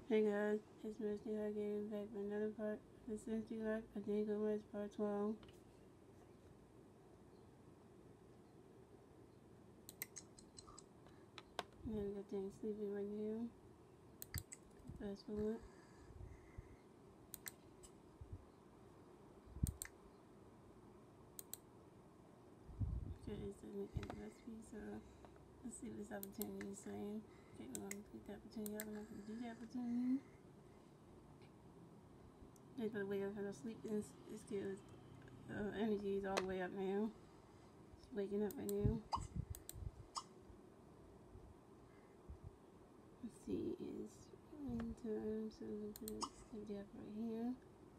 Hey guys, it's Misty again, back with another part of the Century Life of Django West Part 12. I'm gonna get things sleepy right now. Fast forward. Okay, so making the recipe, so let's see what this opportunity is saying. Okay, we're gonna pick the opportunity up, we're not gonna do the opportunity. Just by the way, I'm gonna sleep, and it's good. Energy is all the way up now. It's waking up right now. Let's see, it's in time, so we're gonna put it up right here.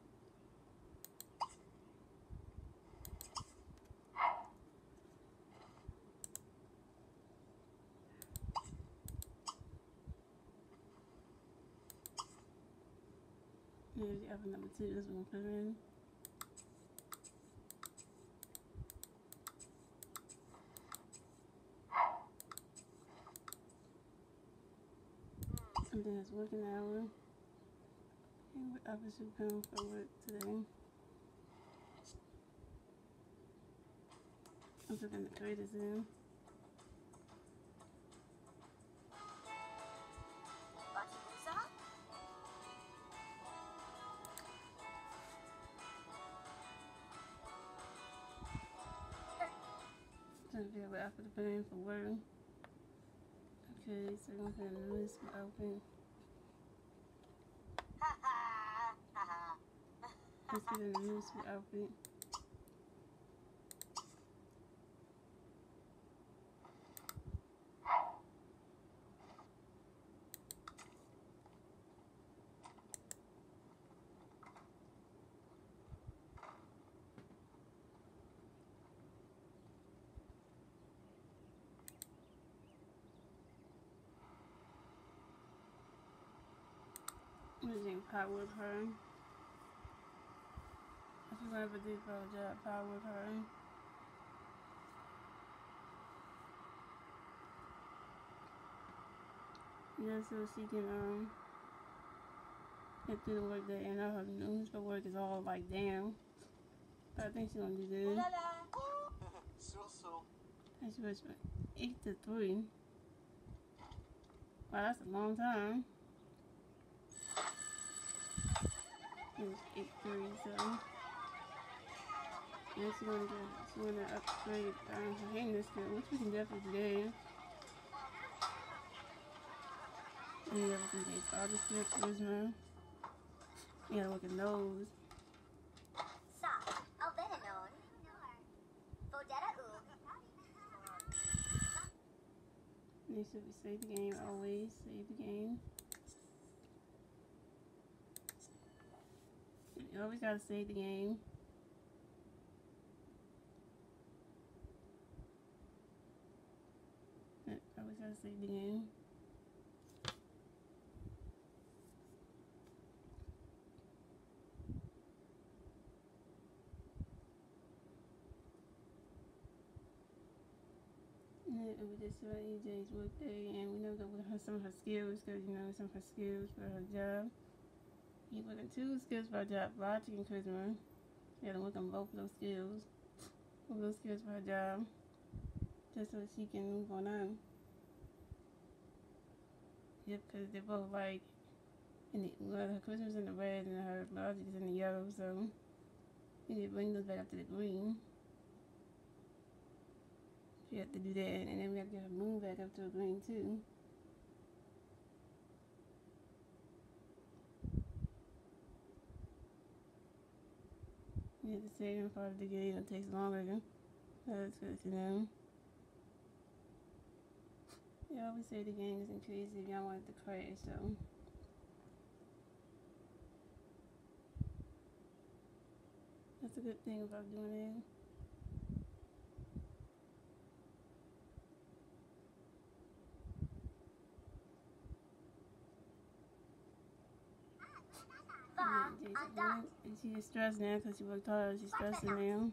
Here's the oven number 2, this one put in. And then it's working hour. And what others should come for work today. I'm putting the craters in. Trying to figure out what I put in for work. Okay, so I'm gonna put this one open. Let's get in the news outfit. I'm using Power with her. If you ever do for a job, Power with her. Yeah, so she can get through the work day, and now her news for work is all like down. But I think she's gonna do good. And she was from 8 to 3. Wow, that's a long time. It's 8:30, so and she wanna upgrade her handling skill, which we can definitely do. And the other thing is all the skill charisma. You gotta look at those. You should be save the game always. Save the game. You always gotta save the game. Always gotta save the game. And we just saw EJ's work day, and we know that with her, some of her skills, because you know some of her skills for her job. You look at 2 skills for her job, logic and charisma. You gotta look on both of those skills. Both of those skills for her job. Just so she can move on up. Yep, because they're both like, her charisma's in the red and her logic is in the yellow, so you need to bring those back up to the green. You have to do that, and then we have to get her moon back up to a green too. You have to save them part of the game, it takes longer. That's good to know. You always say the game is increased if y'all want it to crash, so. That's a good thing about doing it. And she's stressed now because she worked hard. She's stressing now.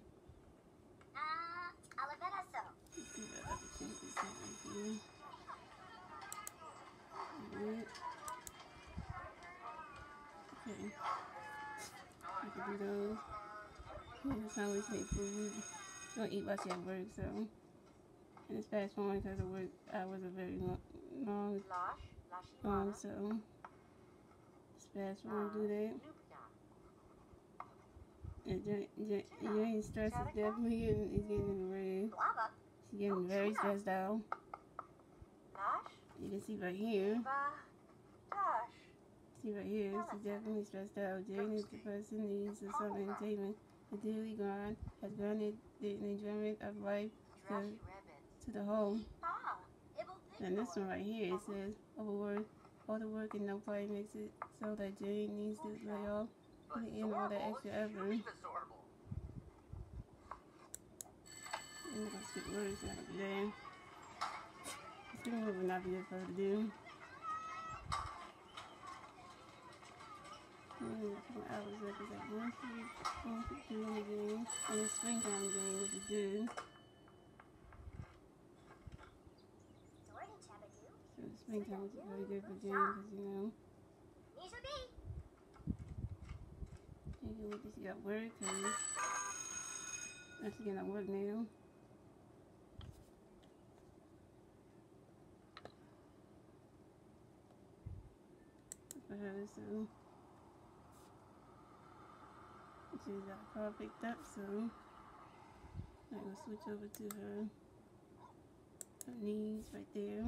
Let's see what other things is right here. Okay. I can do those. Yeah, that's how we take food. Don't eat while she at work, so. And it's fast forward because the work hours are very long, so it's fast forward to do that. And Jane's stress is definitely getting in the red. She's getting very stressed out. You can see right here. See right here, she's definitely stressed out. Jane is the person who needs some entertainment. The daily grind has granted the enjoyment of life to the home. And this one right here, it says overwork, all the work and no play makes it so that Jane needs to lay off, putting in all that extra effort. I'm gonna skip words, so I'll be there. Skipping words would not be good for her to do. Hours up is like 1 in the game, and it's springtime game, which is good. So the springtime is very good for Jane because you know. She got work, and that's getting at work now. For her, so. She got a car picked up, so I'm gonna switch over to her knees right there.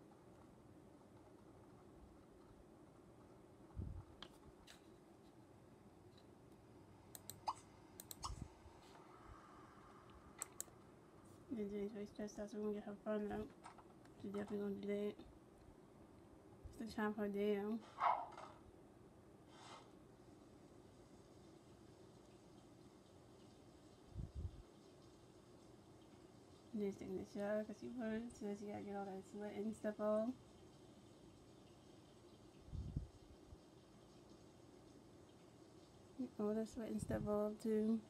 And Jane's very stressed out, so we're gonna get her fun out. She's definitely gonna do that. Just to calm her down. Just taking a shower because she works, so she gotta get all that sweat and stuff off. All that sweat and stuff off too.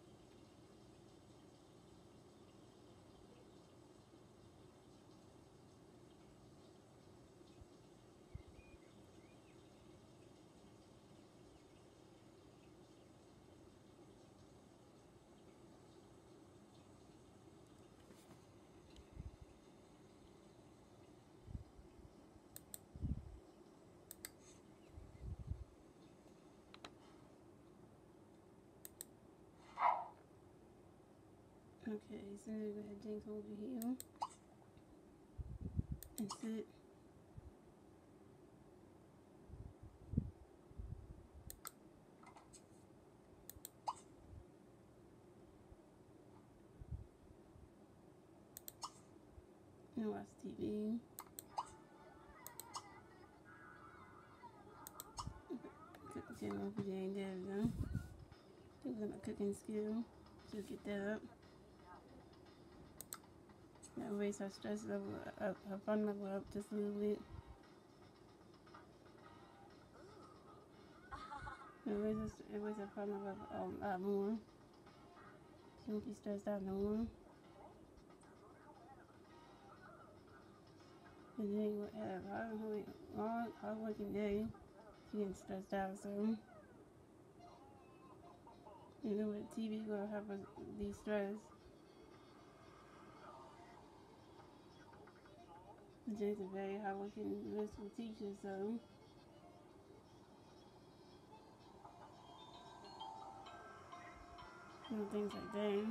Okay, so now we're gonna have Jane come over here and sit. And watch TV. Cook the channel for Jane, there we go. She's got a cooking skill. She'll get that up. That raise her stress level up, her fun level up just a little bit. It raises her fun level up a lot more. She won't be stressed out no more. And then you have a hard working day. She getting stressed out, so you know what, TV gonna help her de-stress. Jane's a very hard-working middle school teacher, so you know, things like that.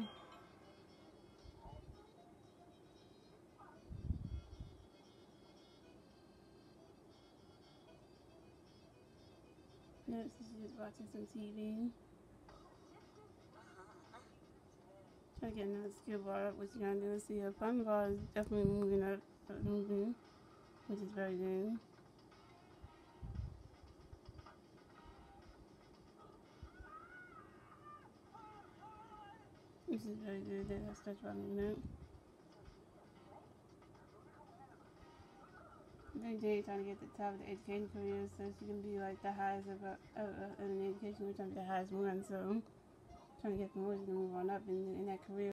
Next, she's just watching some TV. Trying to get another skill bar up. What you're gonna do is see her fun bar is definitely moving up, which is very good. This is very good that I stretch by moving up. I think Jay's trying to get to the top of the education career so she can be like the highest of an education. We're trying to be the highest one, so trying to get promoted to move on up in that career.